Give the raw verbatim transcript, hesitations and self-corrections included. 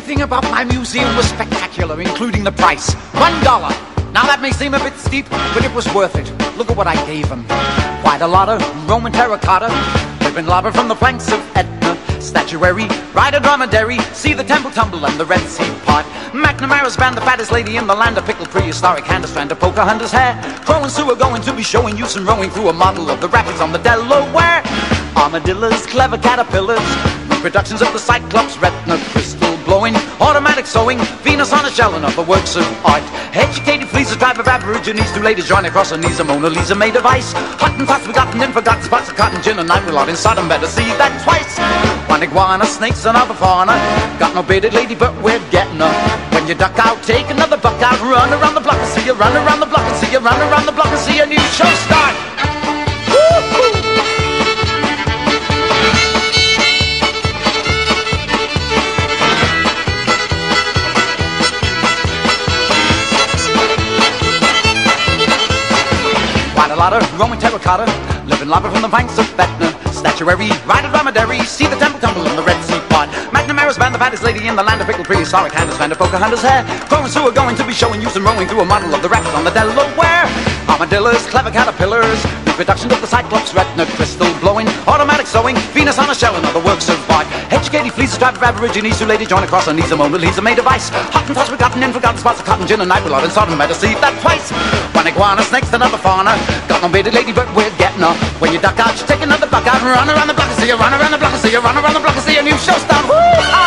Everything about my museum was spectacular, including the price. One dollar. Now that may seem a bit steep, but it was worth it. Look at what I gave him. Quite a lot of Roman terracotta, living lava from the flanks of Etna. Statuary, ride a dromedary, see the temple tumble and the Red Sea part. McNamara's band, the fattest lady in the land, a pickled prehistoric hand, a strand of Pocahontas hair. Crow and Sue are going to be showing you some rowing through a model of the rapids on the Delaware. Armadillos, clever caterpillars, reproductions of the Cyclops, retina crystal blowing, automatic sewing, Venus on a shell and other works of art. Educated fleas, a tribe of aborigines, two ladies join across her knees, a Mona Lisa made of ice. Hottentots forgotten and forgotten, spots of cotton gin and night lot in Sodom, better see that twice. One iguana, snakes and other fauna, got no bearded lady but we're getting her. When you duck out, take another buck out, run around the block and see you, run around the block and see you, run around the block and see a new show start. Woo-hoo. Quite a lot of Roman terracotta, living lava from the banks of Etna. Statuary, ride a dromedary, see the temple tumble and the Red Sea part. McNamara's band, the fattest lady in the land, a pickled prehistoric hand, a strand of Pocahontas hair. Crow and Sue are going to be showing you some rowing through a model of the rapids on the Delaware. Armadillos, clever caterpillars, reproductions of the Cyclops, retina crystal blowing, automatic sewing, Venus on a shell and other works of art. Educated fleas, a tribe of aborigines, two ladies join across her knees, a Mona Lisa made of ice. Hottentots forgotten and forgotten, spots of cotton gin and night blood and Sodom, better see that twice. One iguana, snakes and other fauna, got no bearded lady but we're getting her. When you duck out, you take another buck out, run around the block and see you, run around the block and see you, run around the block and see a new show start. Woo!